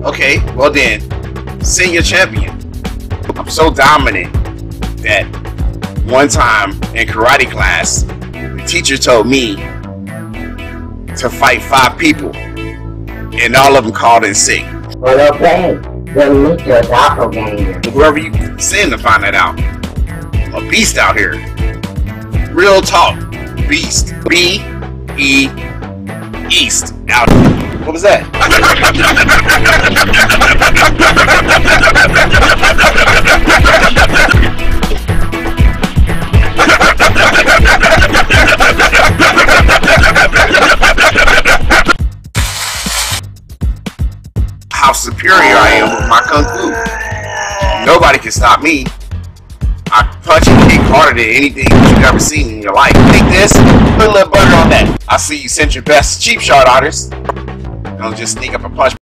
Okay, well then, senior champion. I'm so dominant that one time in karate class, the teacher told me to fight 5 people, and all of them called in sick. Well, okay. Then meet your doppelganger. Whoever you send to find that out. I'm a beast out here. Real talk. Beast. B-E East. Out. What was that? How superior I am with my kung fu. Nobody can stop me. I punch and kick harder than anything you've ever seen in your life. Take this, put a little butter on that. I see you sent your best cheap shot artists. Don't just sneak up and punch.